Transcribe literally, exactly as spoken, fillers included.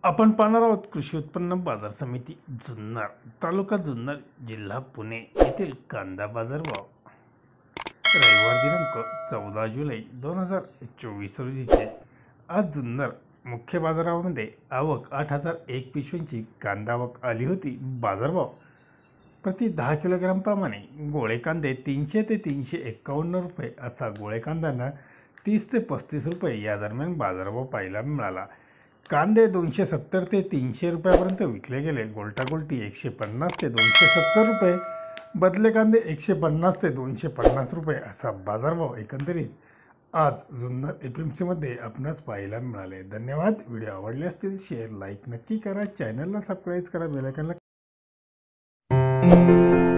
आपण पाहणार आहोत कृषी उत्पन्न बाजार समिती जुन्नर, तालुका जुन्नर, जिल्हा पुणे येथील कांदा बाजार भाव रविवार दिनांक चौदा जुलै दोन हजार चोवीस रोजीचे। आज जुन्नर मुख्य बाजारामध्ये आवक आठ हजार एक पिशव्यांची कांदा आवक आली होती। बाजारभाव प्रति दहा किलोग्राम प्रमाणे गोळे कांदे तीनशे ते तीनशे एक्कावन्न रुपये असा गोळे कांद्यांना तीस ते पस्तीस रुपये या दरम्यान बाजारभाव पाहायला मिळाला। कांदे दोनशे सत्तर ते तीनशे रुपयापर्यंत विकले गेले। गोल्टा गोल्टी एकशे पन्नास ते दोनशे सत्तर रुपये, बदले कांदे एकशे पन्नास ते दोनशे पन्नास रुपये असा बाजारभाव एकंदरीत आज जुन्नर एपीएमसी मध्ये आपणास पाहायला मिळाले। धन्यवाद। व्हिडिओ आवडले असतील शेअर लाईक नक्की करा, चॅनलला सबस्क्राइब करा, बेल आयकॉनला